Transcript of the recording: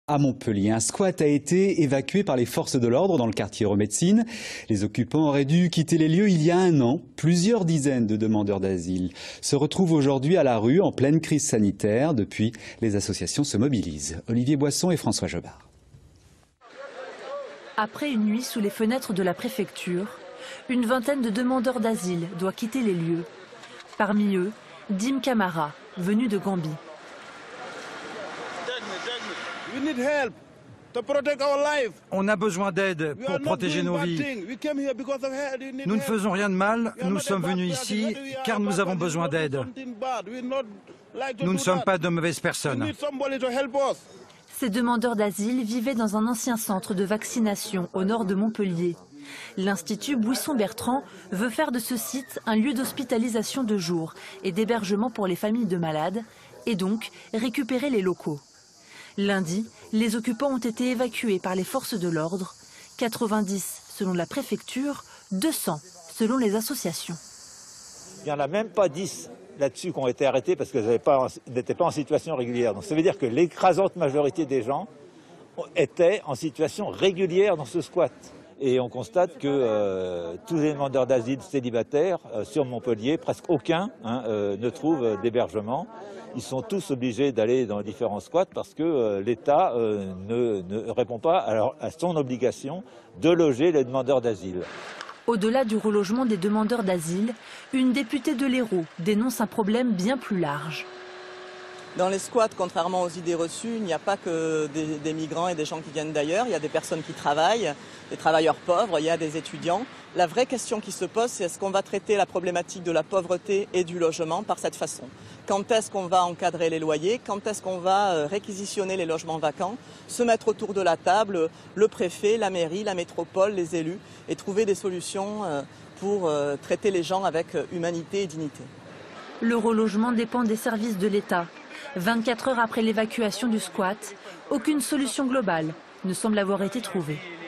À Montpellier, un squat a été évacué par les forces de l'ordre dans le quartier Euromédecine. Les occupants auraient dû quitter les lieux il y a un an. Plusieurs dizaines de demandeurs d'asile se retrouvent aujourd'hui à la rue en pleine crise sanitaire. Depuis, les associations se mobilisent. Olivier Boisson et François Jobard. Après une nuit sous les fenêtres de la préfecture, une vingtaine de demandeurs d'asile doivent quitter les lieux. Parmi eux, Dim Camara, venu de Gambie. On a besoin d'aide pour protéger nos vies. Nous ne faisons rien de mal, nous sommes venus ici car nous avons besoin d'aide. Nous ne sommes pas de mauvaises personnes. Ces demandeurs d'asile vivaient dans un ancien centre de vaccination au nord de Montpellier. L'Institut Buisson-Bertrand veut faire de ce site un lieu d'hospitalisation de jour et d'hébergement pour les familles de malades et donc récupérer les locaux. Lundi, les occupants ont été évacués par les forces de l'ordre, 90 selon la préfecture, 200 selon les associations. Il n'y en a même pas 10 là-dessus qui ont été arrêtés parce qu'ils n'étaient pas en situation régulière. Donc ça veut dire que l'écrasante majorité des gens étaient en situation régulière dans ce squat. Et on constate que tous les demandeurs d'asile célibataires sur Montpellier, presque aucun ne trouve d'hébergement. Ils sont tous obligés d'aller dans différents squats parce que l'État ne répond pas à son obligation de loger les demandeurs d'asile. Au-delà du relogement des demandeurs d'asile, une députée de l'Hérault dénonce un problème bien plus large. Dans les squats, contrairement aux idées reçues, il n'y a pas que des migrants et des gens qui viennent d'ailleurs. Il y a des personnes qui travaillent, des travailleurs pauvres, il y a des étudiants. La vraie question qui se pose, c'est est-ce qu'on va traiter la problématique de la pauvreté et du logement par cette façon? Quand est-ce qu'on va encadrer les loyers? Quand est-ce qu'on va réquisitionner les logements vacants? Se mettre autour de la table, le préfet, la mairie, la métropole, les élus, et trouver des solutions pour traiter les gens avec humanité et dignité. Le relogement dépend des services de l'État. 24 heures après l'évacuation du squat, aucune solution globale ne semble avoir été trouvée.